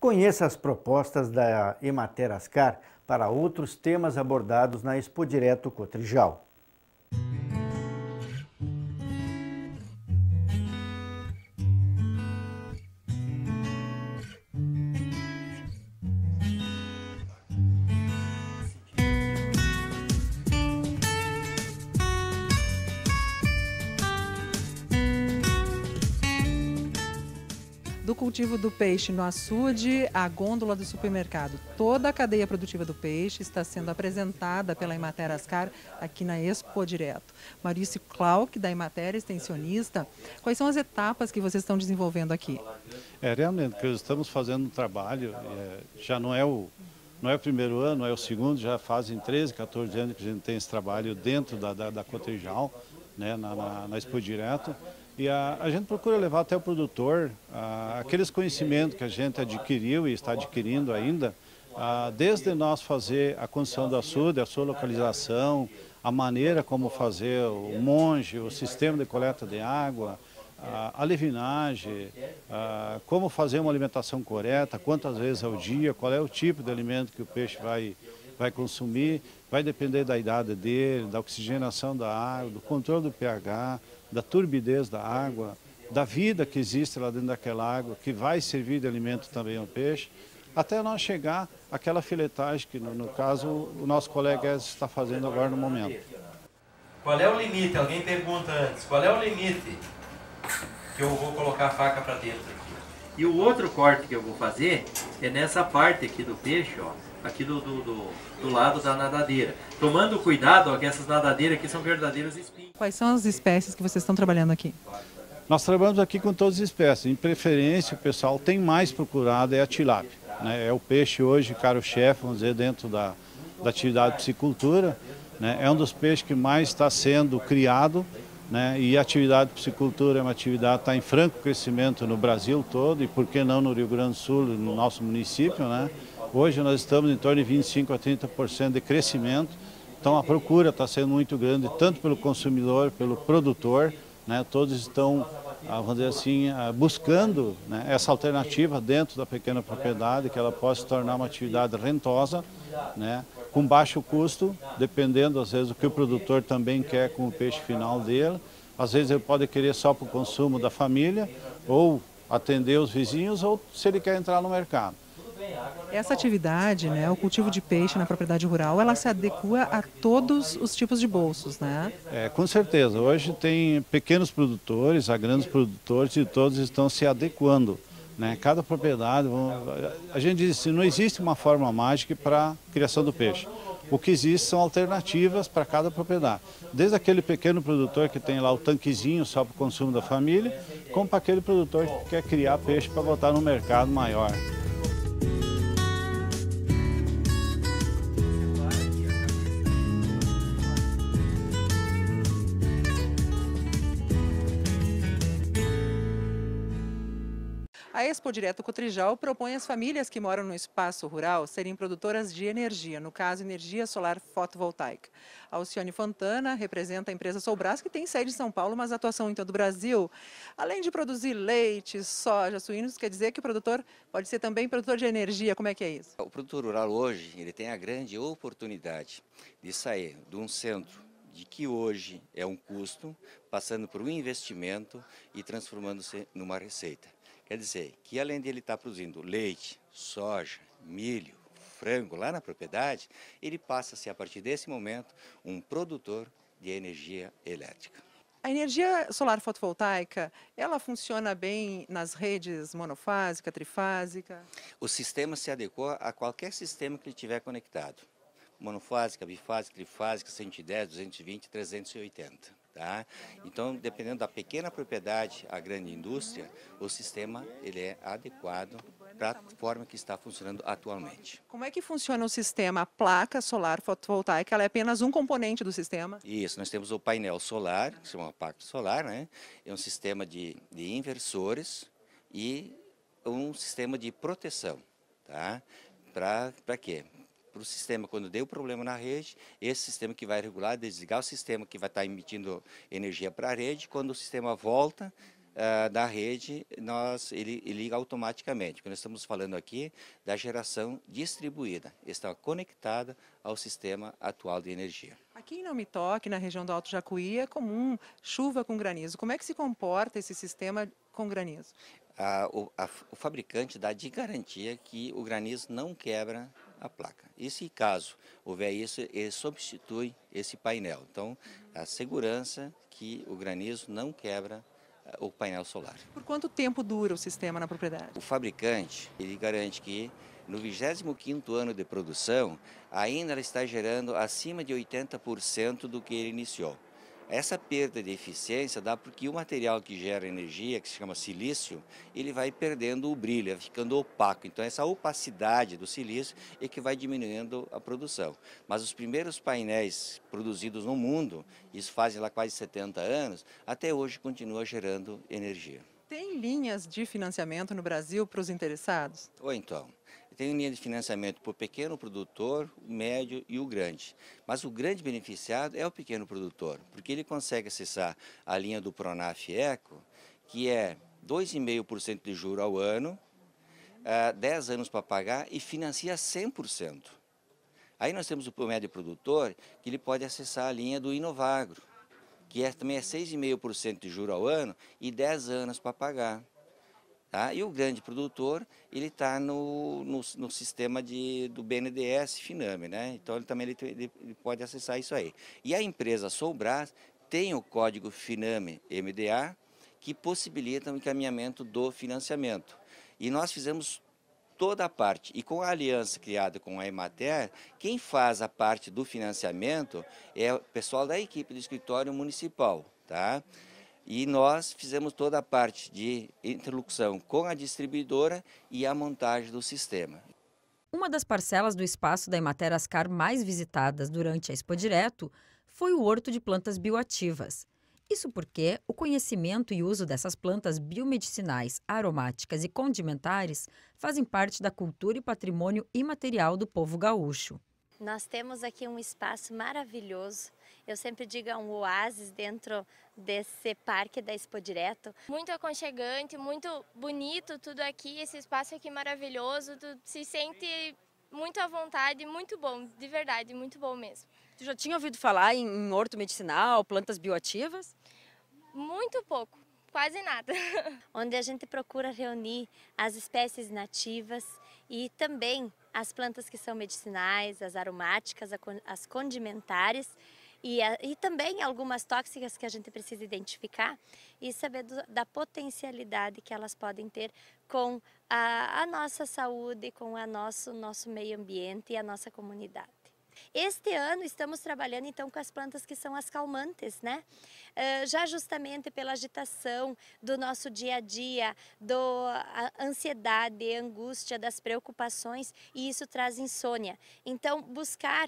Conheça as propostas da Emater Ascar para outros temas abordados na Expo Direto Cotrijal. Do cultivo do peixe no açude à gôndola do supermercado. Toda a cadeia produtiva do peixe está sendo apresentada pela Emater Ascar aqui na Expo Direto. Maurício Clauck, da Emater, extensionista, quais são as etapas que vocês estão desenvolvendo aqui? Realmente, que estamos fazendo um trabalho, já não é o primeiro ano, é o segundo, já fazem 13, 14 anos que a gente tem esse trabalho dentro da Cotrijal, né, na Expo Direto. E a gente procura levar até o produtor aqueles conhecimentos que a gente adquiriu e está adquirindo ainda, desde nós fazer a construção do açude, a sua localização, a maneira como fazer o monge, o sistema de coleta de água, a levinagem, como fazer uma alimentação correta, quantas vezes ao dia, qual é o tipo de alimento que o peixe vai consumir, vai depender da idade dele, da oxigenação da água, do controle do pH, da turbidez da água, da vida que existe lá dentro daquela água, que vai servir de alimento também ao peixe, até nós chegar àquela filetagem que, no caso, o nosso colega está fazendo agora no momento. Qual é o limite? Alguém pergunta antes, qual é o limite que eu vou colocar a faca para dentro aqui? E o outro corte que eu vou fazer é nessa parte aqui do peixe, ó, aqui do lado da nadadeira. Tomando cuidado, ó, que essas nadadeiras aqui são verdadeiros espinhos. Quais são as espécies que vocês estão trabalhando aqui? Nós trabalhamos aqui com todas as espécies. Em preferência, o pessoal tem mais procurado é a tilápia, né? É o peixe hoje, caro-chefe, vamos dizer, dentro da atividade de piscicultura, né? É um dos peixes que mais está sendo criado, né? E a atividade de piscicultura é uma atividade que está em franco crescimento no Brasil todo e, por que não, no Rio Grande do Sul, no nosso município, né? Hoje nós estamos em torno de 25% a 30% de crescimento, então a procura está sendo muito grande, tanto pelo consumidor, pelo produtor, né? Todos estão, vamos dizer assim, buscando, né, essa alternativa dentro da pequena propriedade, que ela possa se tornar uma atividade rentosa, né, com baixo custo, dependendo às vezes do que o produtor também quer com o peixe final dele. Às vezes ele pode querer só para o consumo da família, ou atender os vizinhos, ou se ele quer entrar no mercado. Essa atividade, né, o cultivo de peixe na propriedade rural, ela se adequa a todos os tipos de bolsos, né? Com certeza. Hoje tem pequenos produtores, há grandes produtores e todos estão se adequando, né? Cada propriedade, a gente diz assim, não existe uma forma mágica para a criação do peixe. O que existe são alternativas para cada propriedade. Desde aquele pequeno produtor que tem lá o tanquezinho só para o consumo da família, como para aquele produtor que quer criar peixe para botar no mercado maior. A Expo Direto Cotrijal propõe às famílias que moram no espaço rural serem produtoras de energia, no caso, energia solar fotovoltaica. A Alcione Fontana representa a empresa Solbras, que tem sede em São Paulo, mas atuação em todo o Brasil. Além de produzir leite, soja, suínos, quer dizer que o produtor pode ser também produtor de energia. Como é que é isso? O produtor rural hoje, ele tem a grande oportunidade de sair de um centro de que hoje é um custo, passando por um investimento e transformando-se numa receita. Quer dizer, que além de ele estar produzindo leite, soja, milho, frango lá na propriedade, ele passa a ser, a partir desse momento, um produtor de energia elétrica. A energia solar fotovoltaica, ela funciona bem nas redes monofásica, trifásica? O sistema se adequa a qualquer sistema que ele tiver conectado. Monofásica, bifásica, trifásica, 110, 220, 380. Tá? Então, dependendo da pequena propriedade à grande indústria, o sistema ele é adequado para a forma que está funcionando atualmente. Como é que funciona o sistema? A placa solar fotovoltaica, ela é apenas um componente do sistema? Isso, nós temos o painel solar, que se chama placa solar, né? É um sistema de inversores e um sistema de proteção. Tá? Para quê? Para o sistema, quando deu problema na rede, esse sistema que vai regular, desligar o sistema que vai estar emitindo energia para a rede, quando o sistema volta, da rede, ele liga automaticamente. Porque nós estamos falando aqui da geração distribuída, está conectada ao sistema atual de energia. Aqui em Não Me Toque, na região do Alto Jacuí, é comum chuva com granizo. Como é que se comporta esse sistema com granizo? O fabricante dá de garantia que o granizo não quebra a placa. E se caso houver isso, ele substitui esse painel. Então, a segurança que o granizo não quebra o painel solar. Por quanto tempo dura o sistema na propriedade? O fabricante, ele garante que no 25º ano de produção, ainda ela está gerando acima de 80% do que ele iniciou. Essa perda de eficiência dá porque o material que gera energia, que se chama silício, ele vai perdendo o brilho, vai ficando opaco. Então essa opacidade do silício é que vai diminuindo a produção. Mas os primeiros painéis produzidos no mundo, isso fazem lá quase 70 anos, até hoje continua gerando energia. Tem linhas de financiamento no Brasil para os interessados? Ou então, tem linha de financiamento para o pequeno produtor, o médio e o grande. Mas o grande beneficiado é o pequeno produtor, porque ele consegue acessar a linha do Pronaf Eco, que é 2,5% de juros ao ano, 10 anos para pagar e financia 100%. Aí nós temos o médio produtor, que ele pode acessar a linha do Inovagro, que também é 6,5% de juros ao ano e 10 anos para pagar. Tá? E o grande produtor, ele está no sistema do BNDES Finame, né? Então ele pode acessar isso aí. E a empresa Solbras tem o código Finame MDA, que possibilita o encaminhamento do financiamento. E nós fizemos toda a parte. E com a aliança criada com a Emater, quem faz a parte do financiamento é o pessoal da equipe do escritório municipal, tá? E nós fizemos toda a parte de interlocução com a distribuidora e a montagem do sistema. Uma das parcelas do espaço da Emater Ascar mais visitadas durante a Expo Direto foi o Horto de Plantas Bioativas. Isso porque o conhecimento e uso dessas plantas biomedicinais, aromáticas e condimentares fazem parte da cultura e patrimônio imaterial do povo gaúcho. Nós temos aqui um espaço maravilhoso. Eu sempre digo, é um oásis dentro desse parque da Expo Direto. Muito aconchegante, muito bonito tudo aqui, esse espaço aqui maravilhoso. Tu se sente muito à vontade, muito bom, de verdade, muito bom mesmo. Tu já tinha ouvido falar em horto medicinal, plantas bioativas? Muito pouco, quase nada. Onde a gente procura reunir as espécies nativas e também as plantas que são medicinais, as aromáticas, as condimentares e também algumas tóxicas que a gente precisa identificar e saber da potencialidade que elas podem ter com a nossa saúde, com o nosso meio ambiente e a nossa comunidade. Este ano estamos trabalhando então com as plantas que são as calmantes, né? Já justamente pela agitação do nosso dia a dia, a ansiedade, a angústia, das preocupações, e isso traz insônia. Então buscar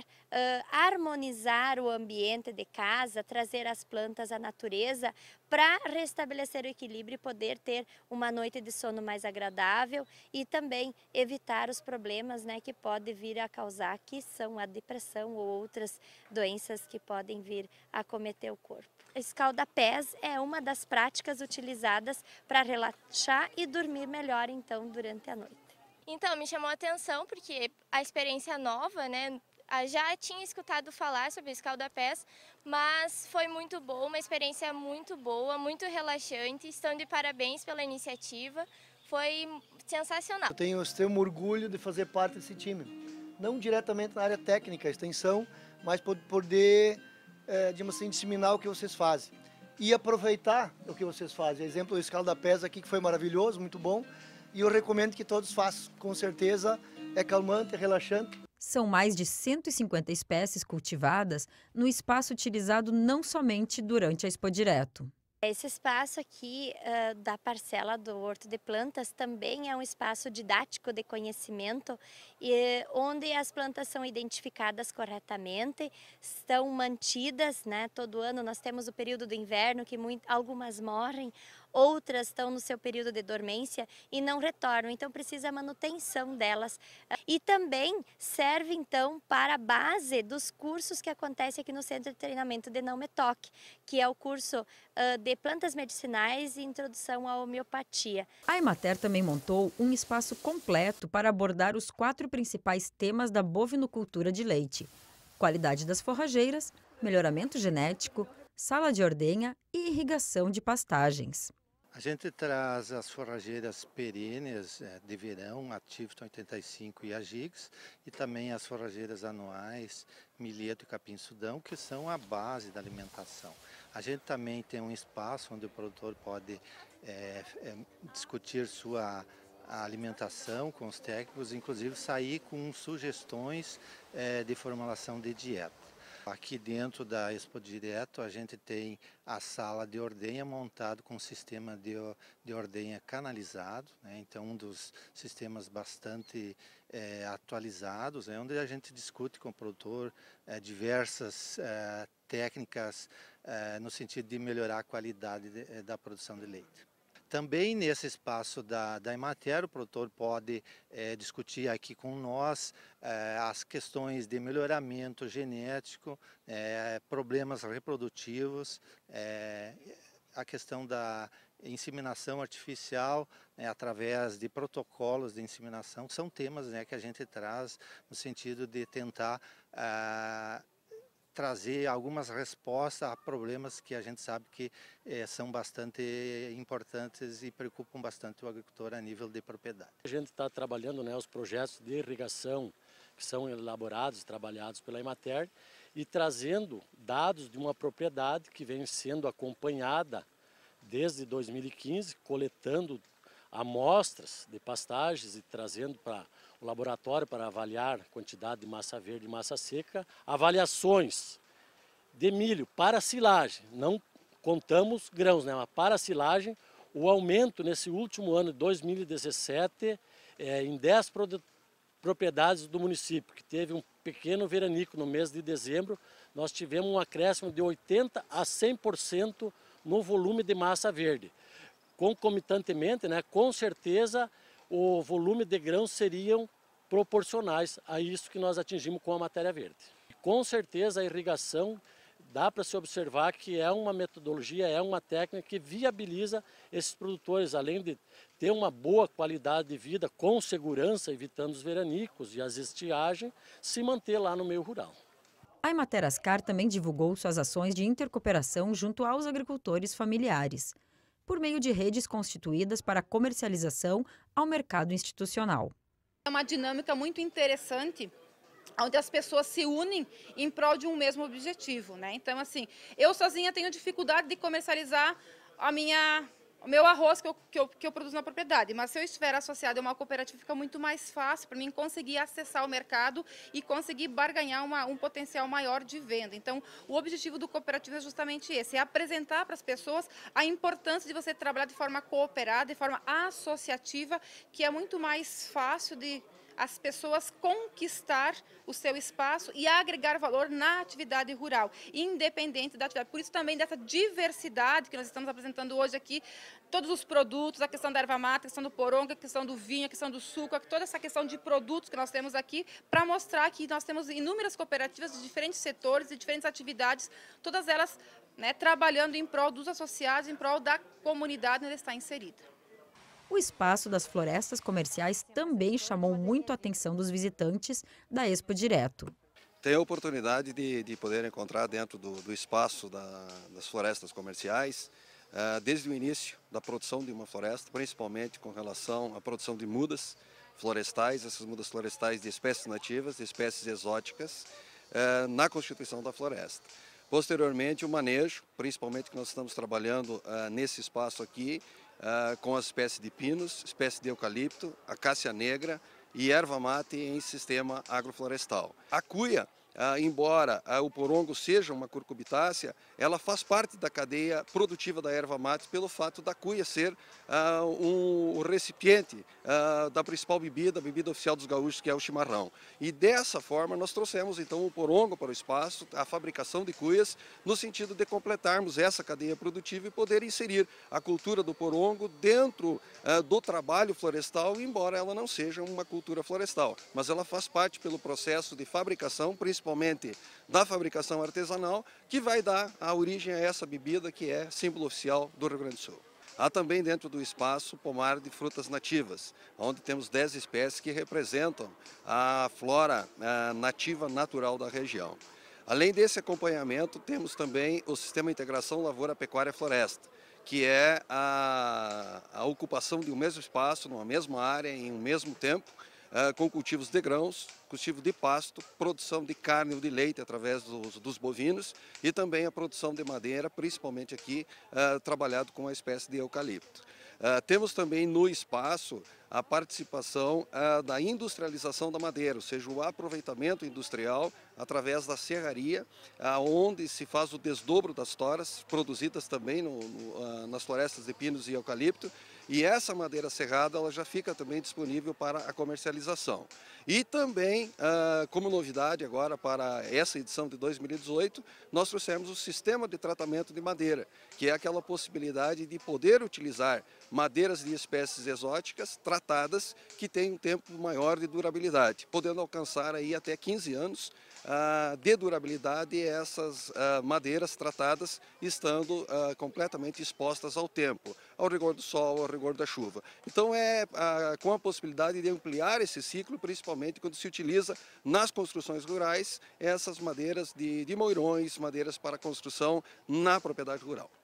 harmonizar o ambiente de casa, trazer as plantas à natureza para restabelecer o equilíbrio e poder ter uma noite de sono mais agradável e também evitar os problemas, né, que podem vir a causar, que são a depressão ou outras doenças que podem vir a acometer o corpo. Escalda-pés é uma das práticas utilizadas para relaxar e dormir melhor então durante a noite. Então, me chamou a atenção porque a experiência nova, né? Já tinha escutado falar sobre escalda-pés, mas foi muito boa, uma experiência muito boa, muito relaxante. Estão de parabéns pela iniciativa, foi sensacional. Eu tenho extremo orgulho de fazer parte desse time, não diretamente na área técnica, extensão, mas poder, digamos assim, disseminar o que vocês fazem e aproveitar o que vocês fazem. Exemplo, o escalda-pés aqui que foi maravilhoso, muito bom, e eu recomendo que todos façam, com certeza é calmante, é relaxante. São mais de 150 espécies cultivadas no espaço utilizado não somente durante a Expo Direto. Esse espaço aqui da parcela do Horto de Plantas também é um espaço didático de conhecimento, onde as plantas são identificadas corretamente, estão mantidas, né? Todo ano nós temos o período do inverno que algumas morrem, outras estão no seu período de dormência e não retornam, então precisa a manutenção delas. E também serve então para a base dos cursos que acontecem aqui no Centro de Treinamento de Não Me Toque, que é o curso de plantas medicinais e introdução à homeopatia. A Emater também montou um espaço completo para abordar os 4 principais temas da bovinocultura de leite: qualidade das forrageiras, melhoramento genético, sala de ordenha e irrigação de pastagens. A gente traz as forrageiras perenes de verão, a Tifton 85 e a Gigs, e também as forrageiras anuais, milheto e capim-sudão, que são a base da alimentação. A gente também tem um espaço onde o produtor pode discutir sua alimentação com os técnicos, inclusive sair com sugestões de formulação de dieta. Aqui dentro da Expo Direto a gente tem a sala de ordenha montada com um sistema de ordenha canalizado, né? Então um dos sistemas bastante atualizados, onde a gente discute com o produtor diversas técnicas no sentido de melhorar a qualidade da produção de leite. Também nesse espaço da Emater, o produtor pode discutir aqui com nós as questões de melhoramento genético, problemas reprodutivos, a questão da inseminação artificial, através de protocolos de inseminação. São temas que a gente traz no sentido de tentar trazer algumas respostas a problemas que a gente sabe que são bastante importantes e preocupam bastante o agricultor a nível de propriedade. A gente está trabalhando os projetos de irrigação que são elaborados e trabalhados pela Emater e trazendo dados de uma propriedade que vem sendo acompanhada desde 2015, coletando amostras de pastagens e trazendo para o laboratório para avaliar a quantidade de massa verde e massa seca, avaliações de milho para silagem, não contamos grãos, mas para silagem, o aumento nesse último ano de 2017 em 10 propriedades do município, que teve um pequeno veranico no mês de dezembro, nós tivemos um acréscimo de 80% a 100% no volume de massa verde. Concomitantemente, com certeza, o volume de grãos seriam proporcionais a isso que nós atingimos com a matéria verde. Com certeza a irrigação dá para se observar que é uma metodologia, é uma técnica que viabiliza esses produtores, além de ter uma boa qualidade de vida com segurança, evitando os veranicos e as estiagens, se manter lá no meio rural. A Emater Ascar também divulgou suas ações de intercooperação junto aos agricultores familiares, por meio de redes constituídas para comercialização ao mercado institucional. É uma dinâmica muito interessante, onde as pessoas se unem em prol de um mesmo objetivo, né? Então, assim, eu sozinha tenho dificuldade de comercializar o meu arroz que eu produzo na propriedade, mas se eu estiver associado a uma cooperativa, fica muito mais fácil para mim conseguir acessar o mercado e conseguir barganhar um potencial maior de venda. Então, o objetivo do cooperativo é justamente esse, é apresentar para as pessoas a importância de você trabalhar de forma cooperada, de forma associativa, que é muito mais fácil de as pessoas conquistar o seu espaço e agregar valor na atividade rural, independente da atividade. Por isso também dessa diversidade que nós estamos apresentando hoje aqui, todos os produtos, a questão da erva mata, a questão do poronga, a questão do vinho, a questão do suco, toda essa questão de produtos que nós temos aqui, para mostrar que nós temos inúmeras cooperativas de diferentes setores, de diferentes atividades, todas elas trabalhando em prol dos associados, em prol da comunidade onde está inserida. O espaço das florestas comerciais também chamou muito a atenção dos visitantes da Expo Direto. Tem a oportunidade de poder encontrar dentro do espaço das florestas comerciais, desde o início da produção de uma floresta, principalmente com relação à produção de mudas florestais, essas mudas florestais de espécies nativas, de espécies exóticas, na constituição da floresta. Posteriormente, o manejo, principalmente que nós estamos trabalhando nesse espaço aqui, com as espécies de pinos, espécies de eucalipto, acácia negra e erva mate em sistema agroflorestal. A cuia embora o porongo seja uma cucurbitácea, ela faz parte da cadeia produtiva da erva mate pelo fato da cuia ser o recipiente da principal bebida, a bebida oficial dos gaúchos, que é o chimarrão. E dessa forma nós trouxemos então o porongo para o espaço, a fabricação de cuias, no sentido de completarmos essa cadeia produtiva e poder inserir a cultura do porongo dentro do trabalho florestal, embora ela não seja uma cultura florestal, mas ela faz parte pelo processo de fabricação, principalmente da fabricação artesanal, que vai dar a origem a essa bebida que é símbolo oficial do Rio Grande do Sul. Há também dentro do espaço pomar de frutas nativas, onde temos 10 espécies que representam a flora nativa natural da região. Além desse acompanhamento, temos também o Sistema de Integração Lavoura, Pecuária e Floresta, que é a ocupação de um mesmo espaço, numa mesma área, em um mesmo tempo, com cultivos de grãos, cultivo de pasto, produção de carne ou de leite através dos bovinos e também a produção de madeira, principalmente aqui trabalhado com a espécie de eucalipto. Temos também no espaço a participação da industrialização da madeira, ou seja, o aproveitamento industrial através da serraria, onde se faz o desdobro das toras, produzidas também nas florestas de pinos e eucalipto, e essa madeira serrada ela já fica também disponível para a comercialização. E também, como novidade agora para essa edição de 2018, nós trouxemos o sistema de tratamento de madeira, que é aquela possibilidade de poder utilizar madeiras de espécies exóticas tratadas que têm um tempo maior de durabilidade, podendo alcançar aí até 15 anos de durabilidade essas madeiras tratadas estando completamente expostas ao tempo, ao rigor do sol, ao rigor da chuva. Então com a possibilidade de ampliar esse ciclo, principalmente quando se utiliza nas construções rurais essas madeiras de moirões, madeiras para construção na propriedade rural.